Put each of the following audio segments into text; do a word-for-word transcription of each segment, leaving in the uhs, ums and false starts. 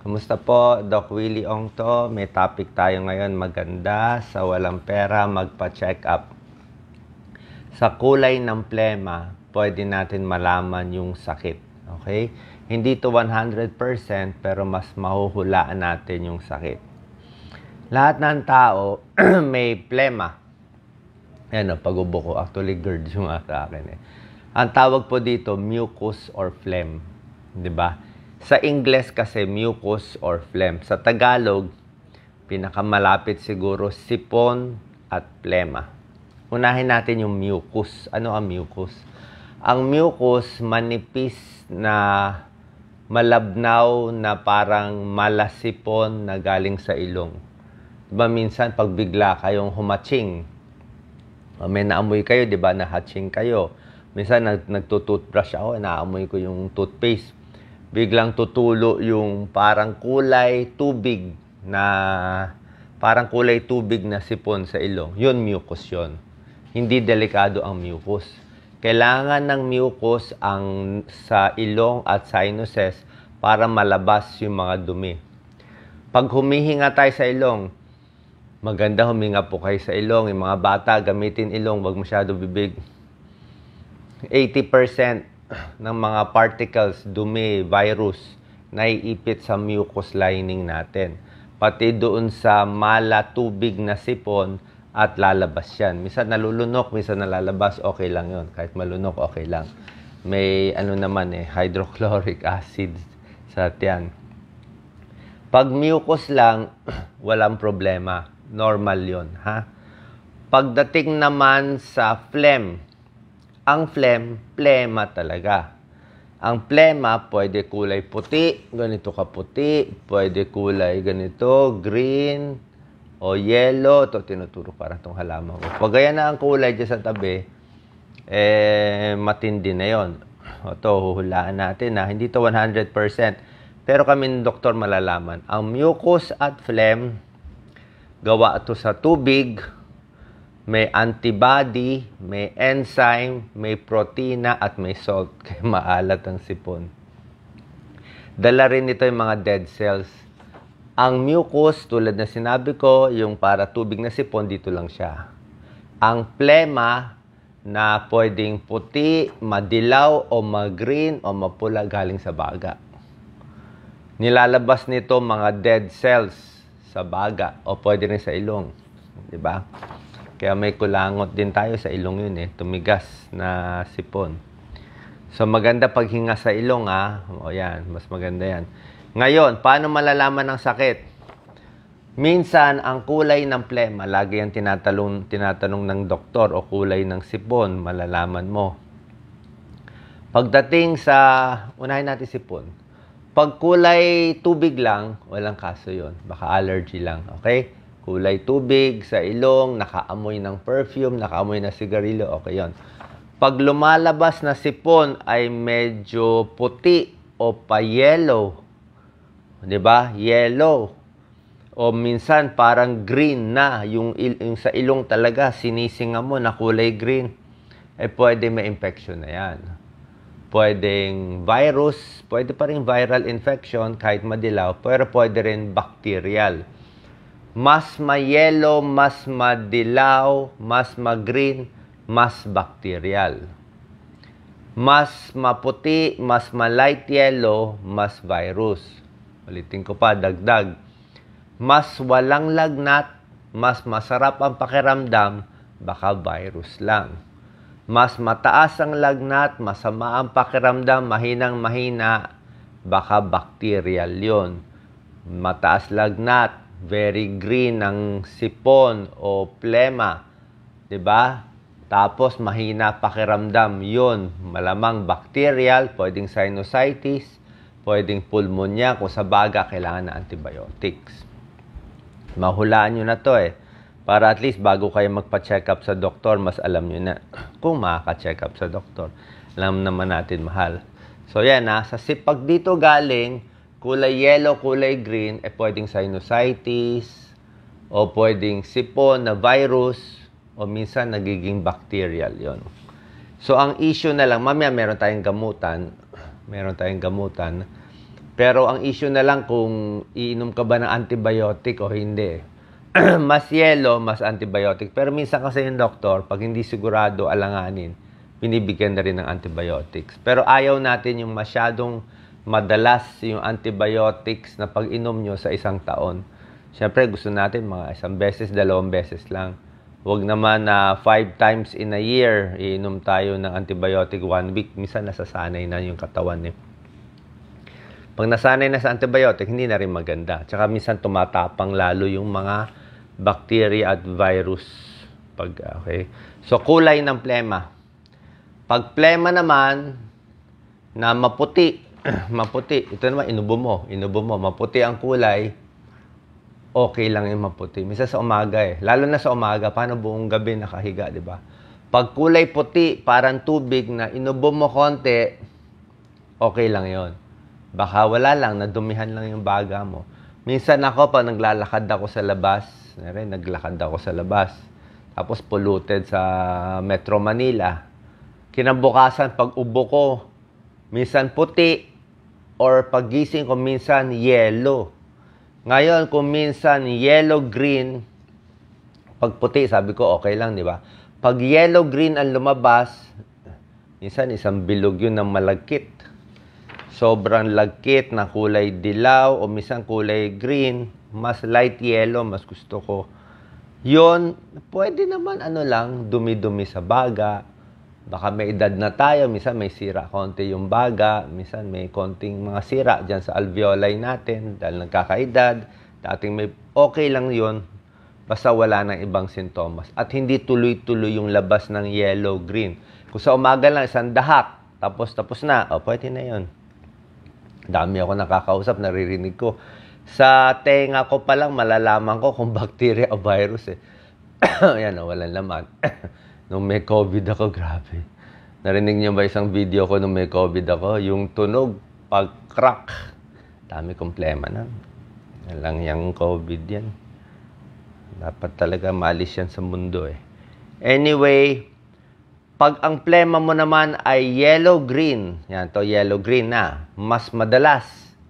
Kumusta po? Doc Willie Ong to. May topic tayo ngayon, maganda sa walang pera magpa-check up. Sa kulay ng plema, pwede natin malaman yung sakit. Okay? Hindi to one hundred percent pero mas mahuhulaan natin yung sakit. Lahat ng tao may plema. Ayan o, pag-ubo ko. Actually, GERD yung sa akin eh. Ang tawag po dito, mucus or phlegm. Diba? Sa Ingles kasi, mucus or phlegm. Sa Tagalog, pinakamalapit siguro, sipon at plema. Unahin natin yung mucus. Ano ang mucus? Ang mucus, manipis na malabnaw na parang malasipon na galing sa ilong. Diba minsan, pag bigla kayong humaching, may naamoy kayo, diba, nahatching kayo. Minsan, nag nagtutoothbrush ako, naamoy ko yung toothpaste. Biglang tutulo yung parang kulay tubig na parang kulay tubig na sipon sa ilong. Yun, mucus yun. Hindi delikado ang mucus. Kailangan ng mucus ang sa ilong at sinuses para malabas yung mga dumi. Pag humihinga tayo sa ilong, maganda huminga po kayo sa ilong. Yung mga bata, gamitin ilong, wag masyado bibig. eighty percent ng mga particles, dumi, virus, naiipit sa mucus lining natin. Pati doon sa mala tubig na sipon at lalabas yan. Minsan nalulunok, minsan nalalabas, okay lang yon. Kahit malunok, okay lang. May ano naman eh, hydrochloric acid sa tiyan. Pag mucus lang, walang problema. Normal yon, ha? Pagdating naman sa phlegm, ang phlegm, plema talaga. Ang plema, pwede kulay puti, ganito kaputi, pwede kulay ganito, green, o yellow. Ito, tinuturo para itong halaman ko. Pag ganyan na ang kulay dyan sa tabi, eh, matindi na yon. Ito, huhulaan natin na hindi to one hundred percent. Pero kami ng doktor malalaman. Ang mucus at phlegm, gawa ito sa tubig, may antibody, may enzyme, may protina, at may salt. Kaya maalat ang sipon. Dala rin ito yung mga dead cells. Ang mucus, tulad na sinabi ko, yung para tubig na sipon, dito lang siya. Ang plema, na pwedeng puti, madilaw, o mag-green, o mapula, galing sa baga. Nilalabas nito mga dead cells sa baga, o pwede rin sa ilong. Diba? Kaya may kulangot din tayo sa ilong yun eh. Tumigas na sipon. So maganda paghinga sa ilong ah. O yan, mas maganda yan. Ngayon, paano malalaman ang sakit? Minsan, ang kulay ng plema, lagi yung tinatanong, tinatanong ng doktor o kulay ng sipon, malalaman mo. Pagdating sa, unahin natin sipon. Pag kulay tubig lang, walang kaso yun. Baka allergy lang, okay? Kulay tubig sa ilong, nakaamoy ng perfume, nakaamoy ng sigarilyo, okay yon. Pag lumalabas na sipon ay medyo puti o pa-yellow, di ba? Yellow. O minsan parang green na, yung, yung sa ilong talaga, sinisinga mo na kulay green, eh pwede may infection na yan. Pwedeng virus, pwede pa rin viral infection kahit madilaw, pero pwede rin bacterial. Mas ma-yellow, mas madilaw, mas ma-green, mas bacterial. Mas maputi, mas ma-light yellow, mas virus. Ulitin ko pa, dagdag. Mas walang lagnat, mas masarap ang pakiramdam, baka virus lang. Mas mataas ang lagnat, masama ang pakiramdam, mahinang mahina, baka bacterial yon. Mataas lagnat, very green ang sipon o plema, 'di ba? Tapos mahina pakiramdam, 'yon, malamang bacterial, pwedeng sinusitis, pwedeng pulmonya, kung sa baga kailangan ng antibiotics. Mahulaan niyo na 'to eh, para at least bago kayo magpa-check up sa doktor, mas alam niyo na kung makaka-check up sa doktor. Alam naman natin mahal. So yan ha, sa sipag dito galing, kulay yellow, kulay green, eh pwedeng sinusitis, o pwedeng sipon na virus, o minsan nagiging bacterial yon. So ang issue na lang, mamaya meron tayong gamutan, meron tayong gamutan, Pero ang issue na lang kung iinom ka ba ng antibiotic o hindi. Mas yellow, mas antibiotic. Pero minsan kasi yung doktor, pag hindi sigurado alanganin, binibigyan na rin ng antibiotics. Pero ayaw natin yung masyadong madalas yung antibiotics na pag-inom nyo sa isang taon. Siyempre, gusto natin mga isang beses, dalawang beses lang. Huwag naman na uh, five times in a year, iinom tayo ng antibiotic one week. Minsan nasasanay na yung katawan eh. Pag nasanay na sa antibiotic, hindi na rin maganda. Tsaka minsan tumatapang lalo yung mga bacteria at virus. Pag, okay. So, kulay ng plema. Pag plema naman, na maputi, maputi, ito naman, inubo mo, inubo mo, maputi ang kulay, okay lang yung maputi. Minsan sa umaga eh. Lalo na sa umaga, paano buong gabi nakahiga, di ba? Pag kulay puti, parang tubig na inubo mo konti, okay lang yon. Baka wala lang, nadumihan lang yung baga mo. Minsan ako, pag naglalakad ako sa labas, rin, naglakad ako sa labas, tapos polluted sa Metro Manila, kinabukasan, pag ubo ko, minsan puti, or pagising ko, minsan yellow. Ngayon, kung minsan yellow-green, pag puti, sabi ko, okay lang, di ba? Pag yellow-green ang lumabas, minsan isang bilog yun ng malagkit. Sobrang lagkit na kulay dilaw o minsan kulay green, mas light yellow, mas gusto ko. Yun, pwede naman ano lang, dumi-dumi sa baga. Baka may edad na tayo, minsan may sira konti yung baga, minsan may konting mga sira dyan sa alveoli natin dahil nagkakaedad. Dating may okay lang yun, basta wala ng ibang sintomas. At hindi tuloy-tuloy yung labas ng yellow-green. Kung sa umaga lang, isang dahak, tapos tapos na, o pwede na yun. Dami ako nakakausap, naririnig ko. Sa tenga ko pa lang, malalaman ko kung bacteria o virus eh. Ayan, oh, walang laman. Nung may COVID ako, grabe. Narinig niyo ba isang video ko nung may COVID ako? Yung tunog, pag-crack. Dami kong plema na. Yan lang yung COVID yan. Dapat talaga maalis yan sa mundo eh. Anyway, pag ang plema mo naman ay yellow-green, yan to, yellow-green na, mas madalas,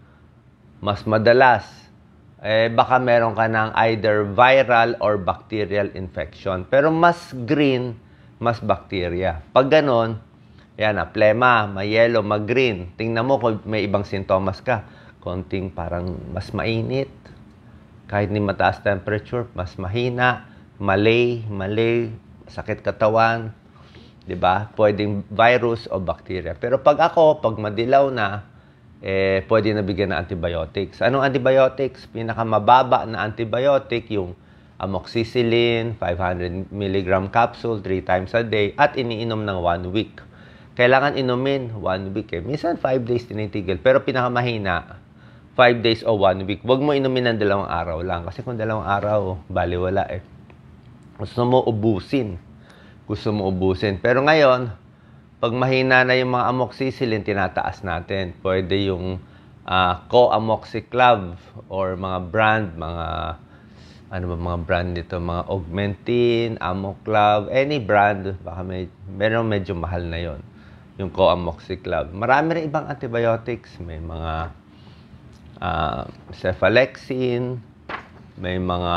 mas madalas, eh baka meron ka ng either viral or bacterial infection. Pero mas green, mas bacteria. Pag ganon, yan na, plema, may yellow, mag-green. Tingnan mo kung may ibang sintomas ka. Konting parang mas mainit, kahit ni mataas temperature, mas mahina, malay, malay, sakit katawan, diba? Pwedeng virus o bacteria. Pero pag ako, pag madilaw na, eh, pwede na bigyan ng antibiotics. Anong antibiotics? Pinakamababa na antibiotic, yung amoxicillin, five hundred milligram capsule, three times a day, at iniinom ng one week. Kailangan inumin one week eh. Minsan five days tinitigil. Pero pinakamahina, five days o one week. Huwag mo inumin ng dalawang araw lang. Kasi kung dalawang araw, baliwala eh. Gusto mo ubusin. Gusto mo ubusin. Pero ngayon, pag mahina na yung mga amoxicillin, tinataas natin. Pwede yung uh, co-amoxiclav or mga brand, mga, ano ba mga brand nito? Mga Augmentin, Amoclav, any brand. Baka may, meron medyo mahal na yon yung co-amoxiclav. Marami rin ibang antibiotics. May mga uh, cephalexin, may mga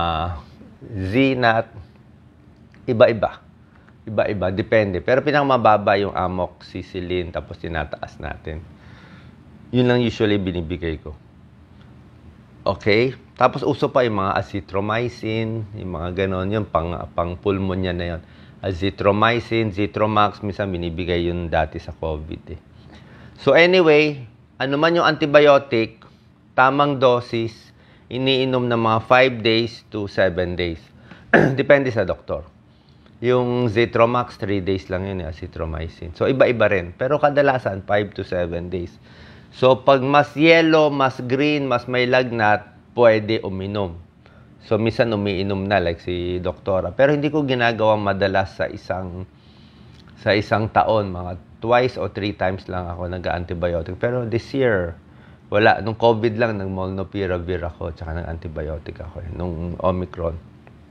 Zinat, iba-iba. Iba-iba, depende. Pero pinakamababa yung amoxicillin, tapos tinataas natin. Yun lang usually binibigay ko. Okay? Tapos uso pa yung mga azithromycin, yung mga ganon, yung pang, pang pulmonya na yun. Azithromycin, Zithromax, minsan binibigay yun dati sa COVID eh. So anyway, ano man yung antibiotic, tamang dosis, iniinom ng mga five days to seven days. Depende sa doktor. Yung Zithromax, three days lang yun, azithromycin. So, iba-iba rin. Pero kadalasan, five to seven days. So, pag mas yellow, mas green, mas may lagnat, pwede uminom. So, minsan umiinom na, like si doktora. Pero hindi ko ginagawang madalas sa isang sa isang taon. Mga twice or three times lang ako nag-antibiotic. Pero this year, wala. Nung COVID lang, nag-molnupiravir ako, tsaka nag-antibiotic ako. Eh, nung Omicron.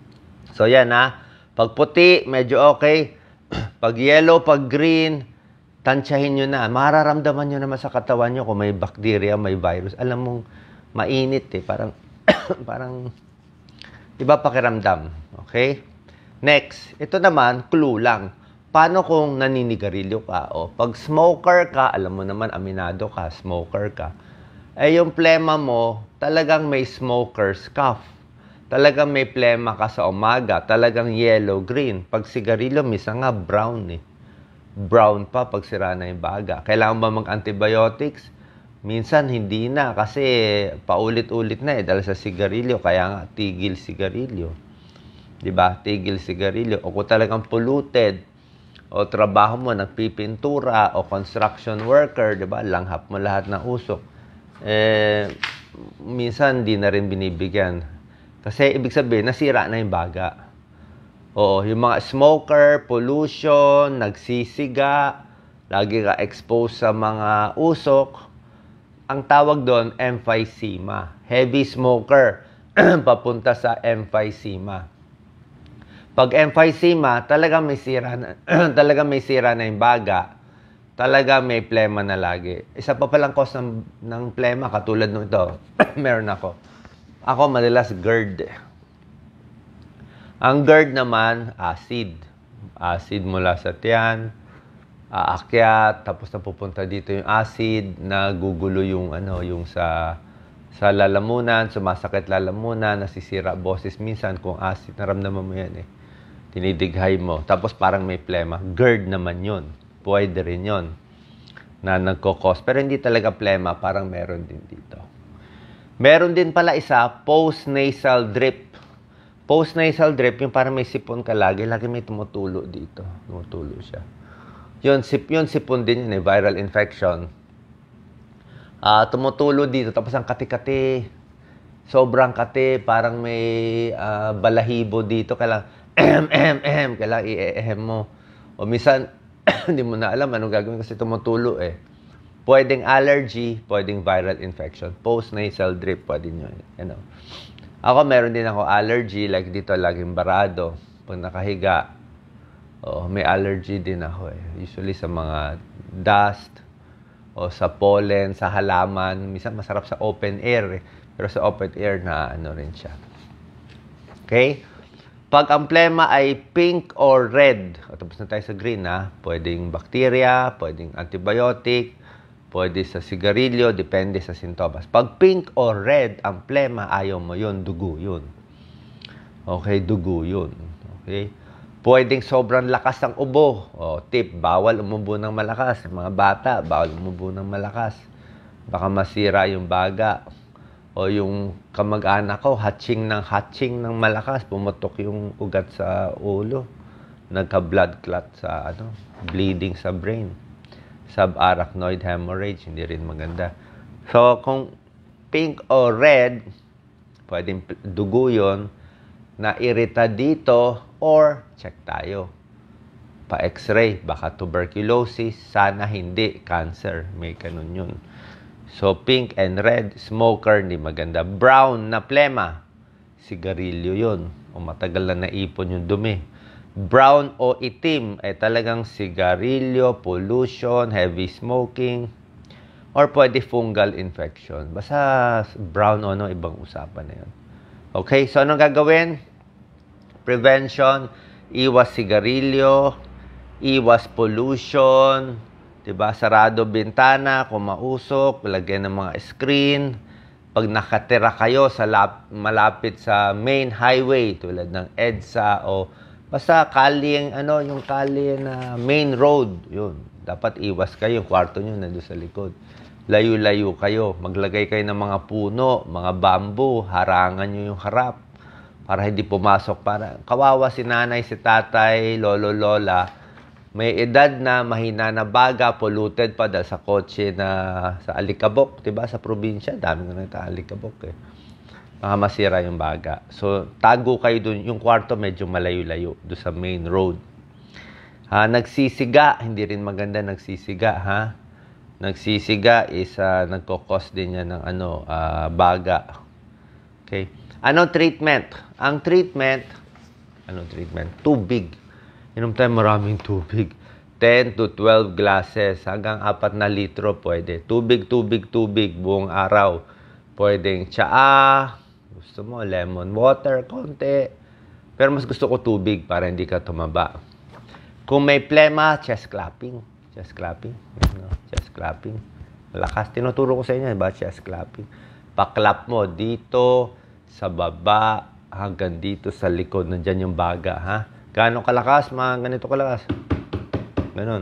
So, yan ha. Pag puti, medyo okay. Pag yellow, pag green, tansyahin nyo na. Mararamdaman nyo naman sa katawan nyo kung may bacteria, may virus. Alam mong mainit eh. Parang, parang, iba pakiramdam. Okay? Next, ito naman, clue lang. Paano kung naninigarilyo ka? O, pag smoker ka, alam mo naman, aminado ka, smoker ka. Eh, yung plema mo, talagang may smoker's cough. Talagang may plema ka sa umaga. Talagang yellow-green. Pag sigarilyo, misa nga brown eh. Brown pa pag sira na yung baga. Kailangan ba mag-antibiotics? Minsan hindi na kasi paulit-ulit na eh dahil sa sigarilyo. Kaya nga tigil sigarilyo. 'Di ba? Tigil sigarilyo. O kung talagang polluted o trabaho mo nagpipintura o construction worker, 'di ba? Langhap mo lahat ng usok. Eh minsan hindi na rin binibigyan. Kasi ibig sabihin nasira na yung baga. Oo, yung mga smoker, pollution, nagsisiga, lagi ka exposed sa mga usok. Ang tawag doon, emphysema. Heavy smoker, papunta sa emphysema. Pag emphysema, talaga may sira na, talaga may sira na yung baga. Talaga may plema na lagi. Isa pa palang cause ng, ng plema, katulad nung ito, meron ako. Ako madalas GERD. Ang GERD naman, acid. Acid mula sa tiyan, aakyat, tapos napupunta dito yung acid, nagugulo yung ano, yung sa sa lalamunan, sumasakit lalamunan, nasisira boses minsan kung acid, naramdaman mo yan eh. Tinidighay mo. Tapos parang may plema. GERD naman yun. Pwede rin yun na nagkokos. Pero hindi talaga plema, parang meron din dito. Meron din pala isa, post-nasal drip. Post-nasal drip, yung parang may sipon ka lagi, lagi may tumutulo dito. Tumutulo siya. Yun, sip, yun sipon din yun eh, viral infection. Uh, tumutulo dito, tapos ang kati-kati, sobrang kati, parang may uh, balahibo dito, kailangan, ehem, ehem, ehem, kailangan i-ehem mo. O minsan, hindi mo na alam anong gagawin kasi tumutulo eh. Pwedeng allergy, pwedeng viral infection. Post-nasal drip, pwede nyo. You know. Ako, meron din ako allergy, like dito, laging barado. Pag nakahiga, oh, may allergy din ako eh. Usually sa mga dust, o sa pollen, sa halaman. Minsan masarap sa open air eh. Pero sa open air na ano rin siya. Okay? Pag ang plema ay pink or red, o tapos na tayo sa green ha, pwedeng bacteria, pwedeng antibiotic, pwede sa sigarilyo, depende sa sintomas. Pag pink or red, ang plema, ayaw mo yun, dugo yun. Okay, dugo yun. Okay? Pwedeng sobrang lakas ng ubo. O, tip, bawal umubo ng malakas. Mga bata, bawal umubo ng malakas. Baka masira yung baga. O yung kamag-anak ko, hatching ng hatching ng malakas. Pumutok yung ugat sa ulo. Nagka-blood clot sa, ano, bleeding sa brain. Subarachnoid hemorrhage, hindi rin maganda. So, kung pink or red, pwedeng dugo yun, na-irita dito, or check tayo. Pa-x-ray, baka tuberculosis, sana hindi, cancer, may ganun yun. So, pink and red, smoker, hindi maganda. Brown na plema, sigarilyo yun, o matagal na naipon yung dumi. Brown o itim ay talagang sigarilyo, pollution, heavy smoking, or pwede fungal infection. Basta brown o no, ibang usapan na yun. Okay, so anong gagawin? Prevention, iwas sigarilyo, iwas pollution, diba? Sarado bintana, kung mausok, lagyan ng mga screen. Pag nakatira kayo sa lap, malapit sa main highway, tulad ng EDSA o basta kalye, ano, yung kalye na main road, yun. Dapat iwas kayo, yung kwarto nyo nandun sa likod. Layo-layo kayo, maglagay kayo ng mga puno, mga bamboo, harangan nyo yung harap para hindi pumasok. Para kawawa si nanay, si tatay, lolo, lola, may edad na, mahina na baga, polluted pa dahil sa kotse na sa Alikabok, diba? Sa probinsya, dami na nagta Alikabok eh. Baka masira yung baga. So, tago kayo dun. Yung kwarto medyo malayo-layo doon sa main road. Ha, nagsisiga. Hindi rin maganda nagsisiga, ha? Nagsisiga is uh, nagkokos din yan ng ano, uh, baga. Okay? Anong treatment? Ang treatment, anong treatment? Tubig. Inom tayo maraming tubig. ten to twelve glasses, hanggang apat na litro pwede. Tubig, tubig, tubig, buong araw. Pwedeng tsaa, gusto mo, lemon water, konti. Pero mas gusto ko tubig para hindi ka tumaba. Kung may plema, chest clapping. Chest clapping. No? Chest clapping. Malakas. Tinuturo ko sa inyo, ba? Chest clapping. Paklap mo dito, sa baba, hanggang dito sa likod. Nandyan yung baga, ha? Gaano kalakas? Mga ganito kalakas. Ganon.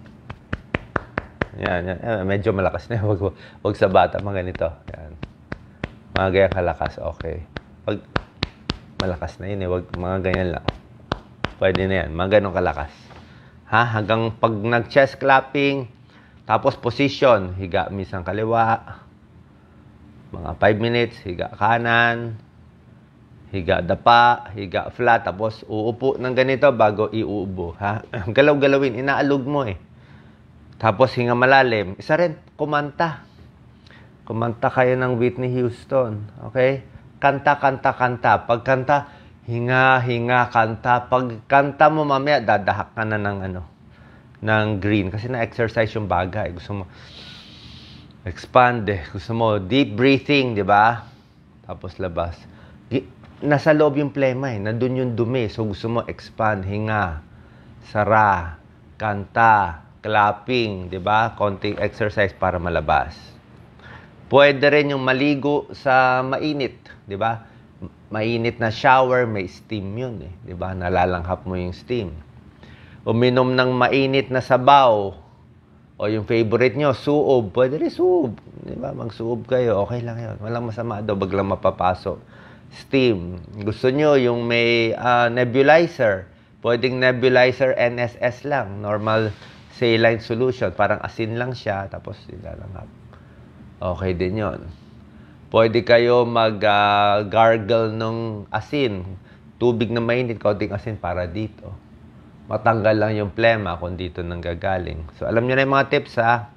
Yan, yan. Eh, medyo malakas na. Wag, wag sa bata, mga ganito. Yan. Mga ganyan kalakas. Okay. Pag malakas na yun eh. Wag, mga ganyan lang. Pwede na yan. Mga ganong kalakas. Ha? Hanggang pag nag-chest clapping, tapos position, higa misang kaliwa, mga five minutes, higa kanan, higa dapa, higa flat, tapos uupo ng ganito bago iuubo. Ha? Galaw-galawin, inaalog mo eh. Tapos hinga malalim. Isa rin, kumanta. Kumanta kayo ng Whitney Houston. Okay? Kanta, kanta, kanta. Pag kanta, hinga, hinga, kanta. Pag kanta mo mamaya, dadahak ka na ng ano, ng green. Kasi na-exercise yung baga. Eh. Gusto mo expand eh. Gusto mo deep breathing, di ba? Tapos labas. Nasa loob yung plema eh. Nandun yung dumi. So gusto mo expand, hinga, sara, kanta, clapping, di ba? Konting exercise para malabas. Pwede rin yung maligo sa mainit, di ba? Mainit na shower, may steam yun eh. Di ba? Nalalanghap mo yung steam. Uminom ng mainit na sabaw. O yung favorite nyo, suob. Pwede rin suob. Di ba? Mag-suob kayo. Okay lang yun. Walang masama daw. Baglang mapapasok. Steam. Gusto nyo yung may uh, nebulizer. Pwedeng nebulizer N S S lang. Normal saline solution. Parang asin lang siya. Tapos ilalanghap. Okay din yon. Pwede kayo mag-gargle uh, ng asin. Tubig na mainit, kaunting asin para dito. Matanggal lang yung plema kung dito nanggagaling. So, alam nyo na yung mga tips, ha?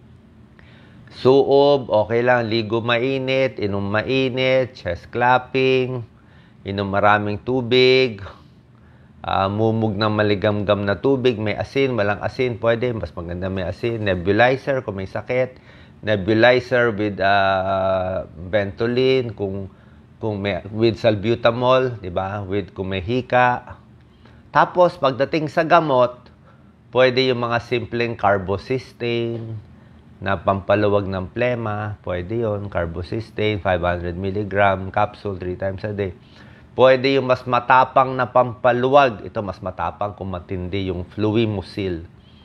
Suob, okay lang. Ligo mainit, inom mainit, chest clapping, inom maraming tubig, uh, mumug ng maligamgam na tubig, may asin, walang asin, pwede. Mas maganda may asin. Nebulizer, kung may sakit. Nebulizer with uh, Ventolin, kung, kung may, with salbutamol, di ba? With, kung may hika. Tapos, pagdating sa gamot, pwede yung mga simpleng carbocysteine na pampaluwag ng plema. Pwede yun, carbocysteine, five hundred milligram capsule, three times a day. Pwede yung mas matapang na pampaluwag. Ito, mas matapang kung matindi, yung Fluimucil.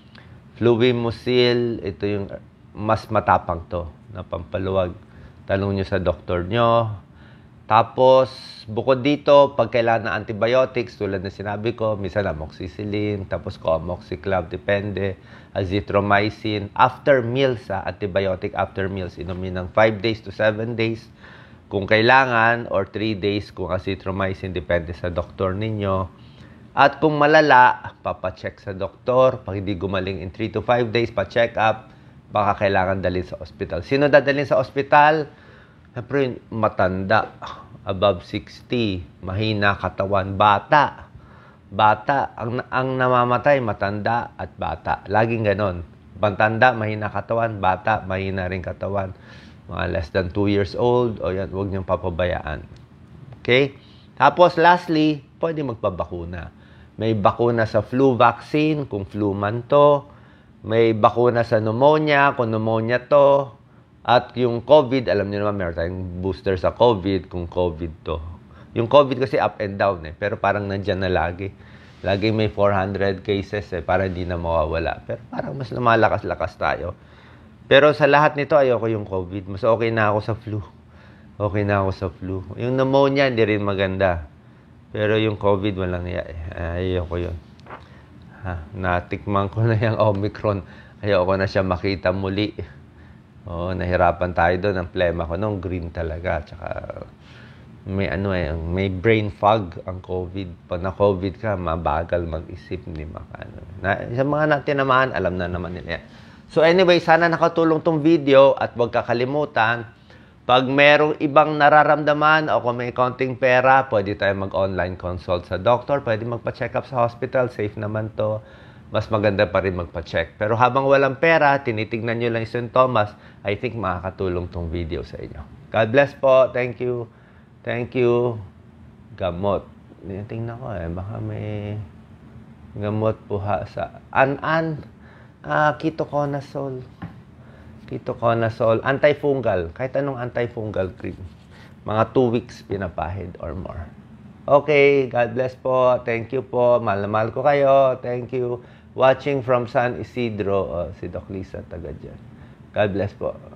Fluimucil, ito yung mas matapang to na pampaluwag. Tanong nyo sa doktor nyo. Tapos, bukod dito, pag kailangan ng antibiotics, tulad na sinabi ko, minsan amoxicillin, tapos coamoxiclav, depende, azithromycin. After meals, ha, antibiotic after meals, inumin ng five days to seven days. Kung kailangan, or three days kung azithromycin, depende sa doktor ninyo. At kung malala, papacheck sa doktor. Pag hindi gumaling in three to five days, pa-check up, baka kailangan dalhin sa ospital. Sino dadalhin sa ospital? Siyempre, matanda, above sixty, mahina katawan, bata. Bata, ang, ang namamatay, matanda at bata. Laging ganon. Matanda, mahina katawan, bata, mahina rin katawan. Mga less than two years old, o yan, huwag niyong papabayaan. Okay? Tapos, lastly, pwede magpabakuna. May bakuna sa flu vaccine, kung flu man to. May bakuna sa pneumonia, kung pneumonia to. At yung COVID, alam niyo naman, meron tayong booster sa COVID kung COVID to. Yung COVID kasi up and down eh. Pero parang nandyan na lagi. Lagi may four hundred cases eh. Para hindi na mawawala. Pero parang mas lumalakas-lakas tayo. Pero sa lahat nito, ayoko yung COVID. Mas okay na ako sa flu. Okay na ako sa flu. Yung pneumonia, hindi rin maganda. Pero yung COVID, walang niya eh. Ayoko yun. Ha, natikman ko na yung Omicron. Ayoko na siya makita muli. Oo, nahirapan tayo doon. Ang plema ko nung green talaga. Tsaka may ano eh, may brain fog ang COVID. Pag na-COVID ka, mabagal mag-isip. Hindi makano. Na, sa mga natinamaan, alam na naman nila yan. So anyway, sana nakatulong tong video at huwag kakalimutan, pag merong ibang nararamdaman o kung may konting pera, pwede tayo mag-online consult sa doctor. Pwede magpa-check up sa hospital. Safe naman to. mas maganda pa rin magpa-check. Pero habang walang pera, tinitignan nyo lang yung sintomas, I think makakatulong tong video sa inyo. God bless po. Thank you. Thank you. Gamot. Tingnan ko eh. Baka may gamot po ha sa... An-an. Ah, ketoconazole. Ketoconazole. Antifungal. Kahit anong antifungal cream. Mga two weeks pinapahid or more. Okay. God bless po. Thank you po. Mahal na mahal ko kayo. Thank you. Watching from San Isidro. Oh, si Doc Lisa taga dyan. God bless po.